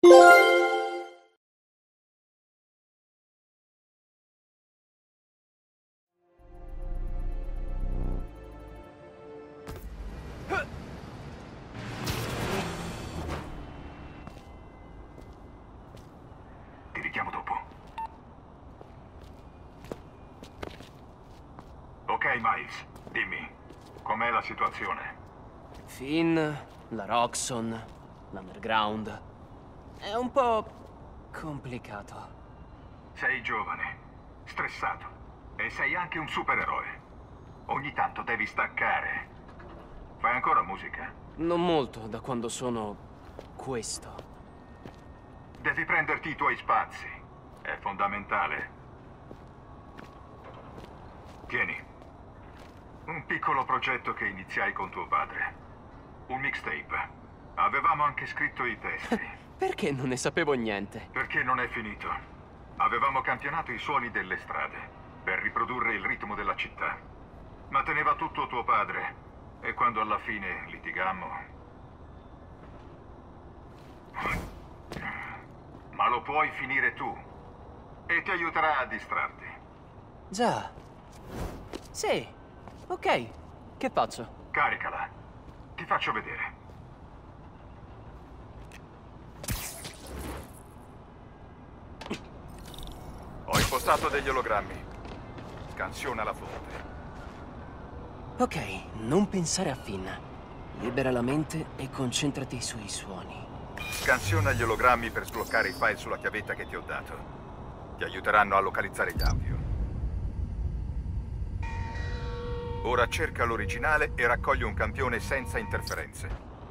Ti richiamo dopo. Ok, Miles, dimmi, com'è la situazione? Finn, la Roxxon, l'Underground. È un po' complicato. Sei giovane, stressato e sei anche un supereroe. Ogni tanto devi staccare. Fai ancora musica? Non molto da quando sono questo. Devi prenderti i tuoi spazi. È fondamentale. Tieni. Un piccolo progetto che iniziai con tuo padre. Un mixtape. Avevamo anche scritto i testi. Perché non ne sapevo niente? Perché non è finito. Avevamo campionato i suoni delle strade per riprodurre il ritmo della città. Ma teneva tutto tuo padre. E quando alla fine litigammo... Ma lo puoi finire tu. E ti aiuterà a distrarti. Già. Sì. Ok. Che faccio? Caricala. Ti faccio vedere. Ho impostato degli ologrammi. Scansiona la fonte. Ok, non pensare a Finn. Libera la mente e concentrati sui suoni. Scansiona gli ologrammi per sbloccare i file sulla chiavetta che ti ho dato. Ti aiuteranno a localizzare gli audio. Ora cerca l'originale e raccogli un campione senza interferenze.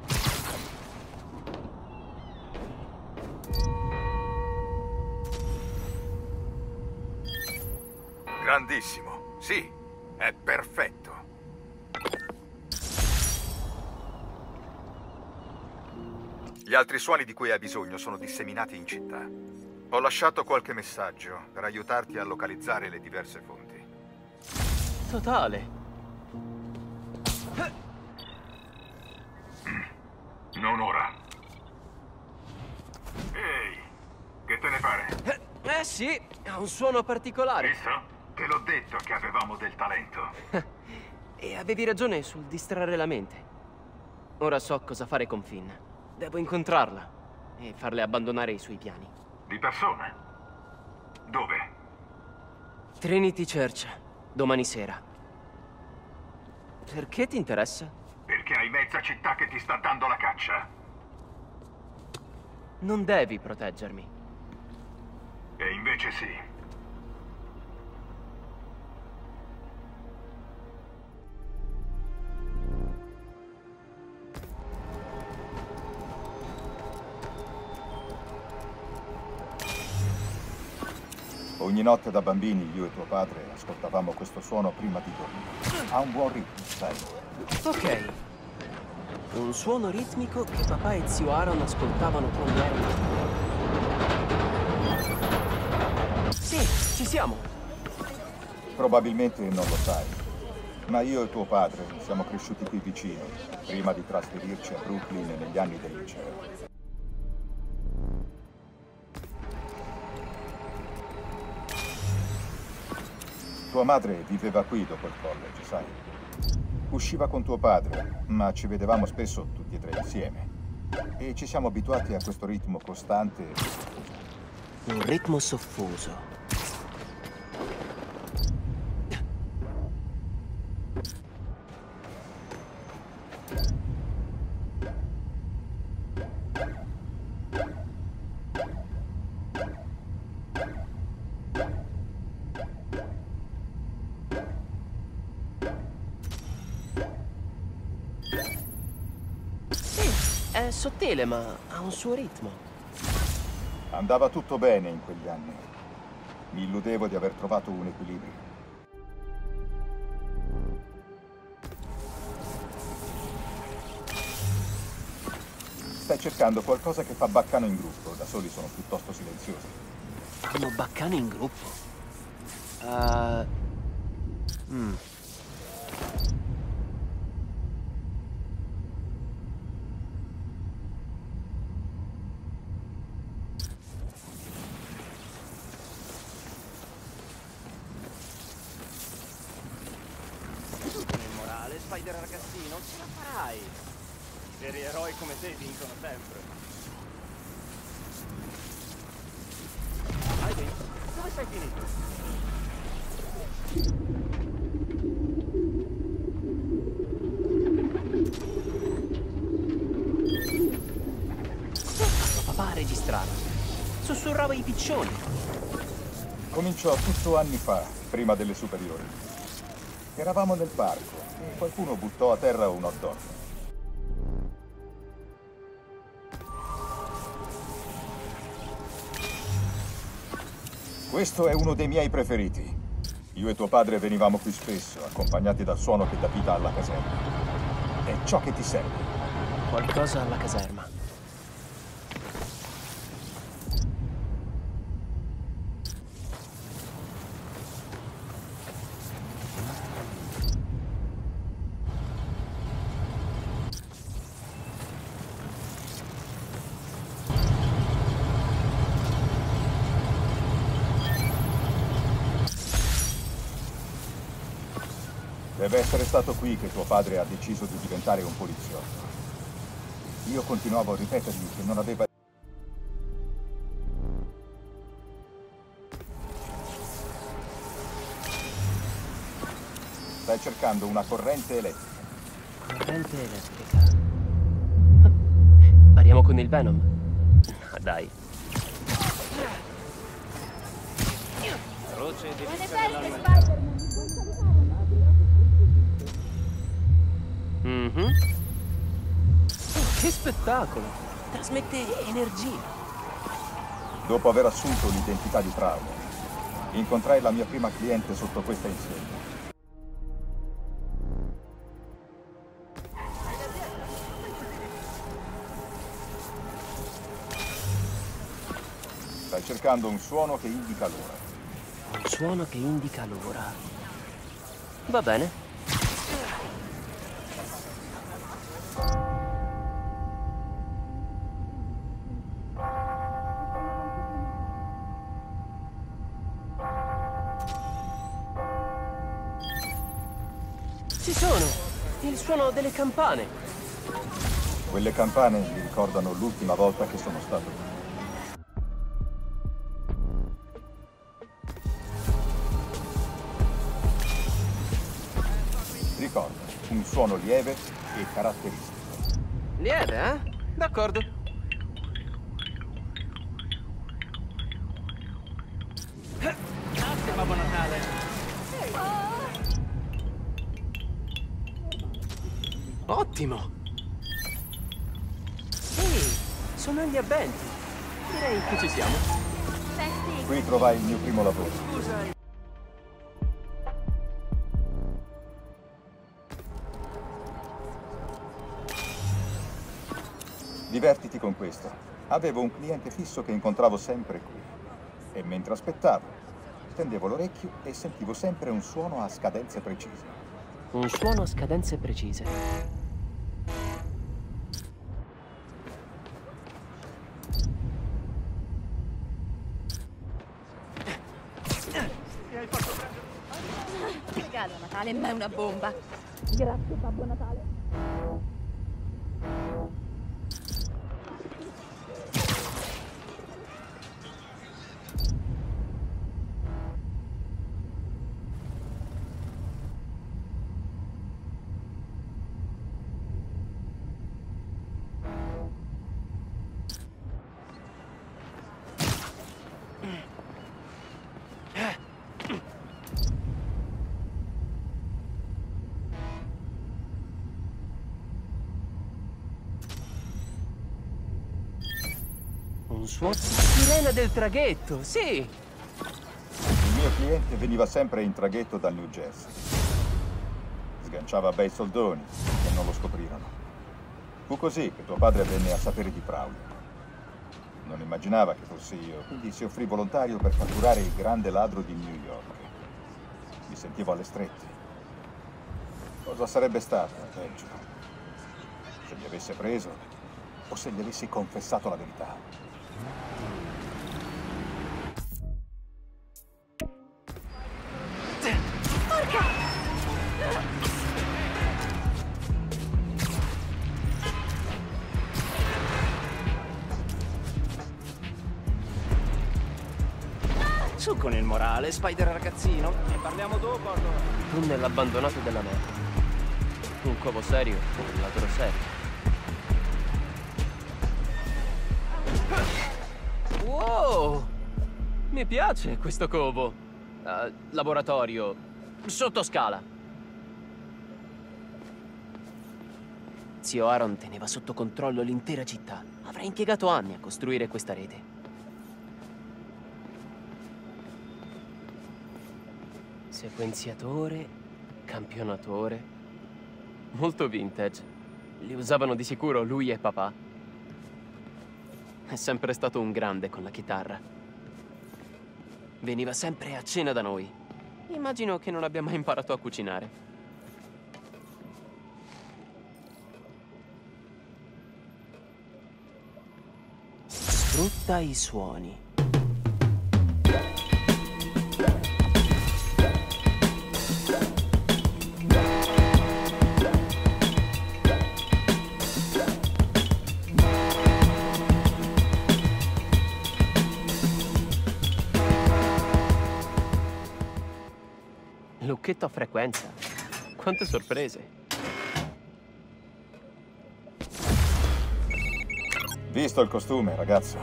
Grandissimo. Sì, è perfetto. Gli altri suoni di cui hai bisogno sono disseminati in città. Ho lasciato qualche messaggio per aiutarti a localizzare le diverse fonti. Totale. Non ora. Ehi, che te ne pare? Sì, ha un suono particolare. Visto? Te l'ho detto che avevamo del talento. E avevi ragione sul distrarre la mente. Ora so cosa fare con Finn. Devo incontrarla e farle abbandonare i suoi piani. Di persona? Dove? Trinity Church, domani sera. Perché ti interessa? Perché hai mezza città che ti sta dando la caccia. Non devi proteggermi. E invece sì. Ogni notte da bambini io e tuo padre ascoltavamo questo suono prima di dormire. Ha un buon ritmo, sai. Ok. Un suono ritmico che papà e zio Aaron ascoltavano quando erano piccoli. Sì, ci siamo. Probabilmente non lo sai, ma io e tuo padre siamo cresciuti qui vicino, prima di trasferirci a Brooklyn negli anni del liceo. Tua madre viveva qui dopo il college, sai. Usciva con tuo padre, ma ci vedevamo spesso tutti e tre insieme. E ci siamo abituati a questo ritmo costante. Un ritmo soffuso. È sottile, ma ha un suo ritmo. Andava tutto bene in quegli anni. Mi illudevo di aver trovato un equilibrio. Stai cercando qualcosa che fa baccano in gruppo, da soli sono piuttosto silenziosi. Fanno baccano in gruppo. Spider ragazzino, ce la farai. I veri eroi come te vincono sempre. Heidi, dove sei finito? Papà registrava. Sussurrava i piccioni. Cominciò tutto anni fa, prima delle superiori. Eravamo nel parco e qualcuno buttò a terra un hot dog. Questo è uno dei miei preferiti. Io e tuo padre venivamo qui spesso, accompagnati dal suono che dà vita alla caserma. È ciò che ti serve. Qualcosa alla caserma. Deve essere stato qui che tuo padre ha deciso di diventare un poliziotto. Io continuavo a ripetergli che non aveva... Stai cercando una corrente elettrica. Corrente elettrica. Pariamo con il Venom? Ah, dai. Croce di che spettacolo! Trasmette energia. Dopo aver assunto l'identità di Prowler, incontrai la mia prima cliente sotto questa insegna. Stai cercando un suono che indica l'ora. Un suono che indica l'ora. Va bene. Ci sono! Il suono delle campane. Quelle campane mi ricordano l'ultima volta che sono stato qui. Ricorda, un suono lieve e caratteristico. Lieve, eh? D'accordo. Grazie, Babbo Natale. Ottimo! Ehi, sono gli avventi. Direi che ci siamo. Senti, Qui trovai il mio primo lavoro. Scusa. Divertiti con questo. Avevo un cliente fisso che incontravo sempre qui. E mentre aspettavo, tendevo l'orecchio e sentivo sempre un suono a scadenze precise. Un suono a scadenze precise. regalo a Natale, ma è una bomba. Grazie, Babbo Natale. Un suono? Sirena del traghetto, sì! Il mio cliente veniva sempre in traghetto dal New Jersey. Sganciava bei soldoni e non lo scoprirono. Fu così che tuo padre venne a sapere di Prowler. Non immaginava che fossi io, quindi si offrì volontario per catturare il grande ladro di New York. Mi sentivo alle strette. Cosa sarebbe stato, peggio? Se mi avesse preso o se gli avessi confessato la verità. Su con il morale, Spider ragazzino. Ne parliamo dopo, allora. Tunnel abbandonato della merda. Un covo serio, un ladro serio. Wow! Mi piace questo covo. Laboratorio. Sotto scala. Zio Aaron teneva sotto controllo l'intera città. Avrà impiegato anni a costruire questa rete. Sequenziatore, campionatore. Molto vintage. Li usavano di sicuro lui e papà. È sempre stato un grande con la chitarra. Veniva sempre a cena da noi. Immagino che non abbia mai imparato a cucinare. Sfrutta i suoni. Lucchetto a frequenza. Quante sorprese. Visto il costume, ragazzo?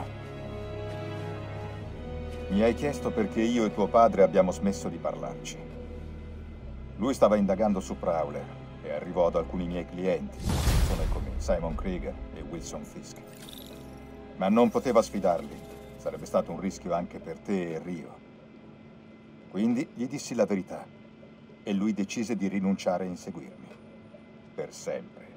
Mi hai chiesto perché io e tuo padre abbiamo smesso di parlarci. Lui stava indagando su Prowler e arrivò ad alcuni miei clienti, persone come Simon Krieger e Wilson Fisk. Ma non poteva sfidarli. Sarebbe stato un rischio anche per te e Rio. Quindi gli dissi la verità. E lui decise di rinunciare a inseguirmi. Per sempre.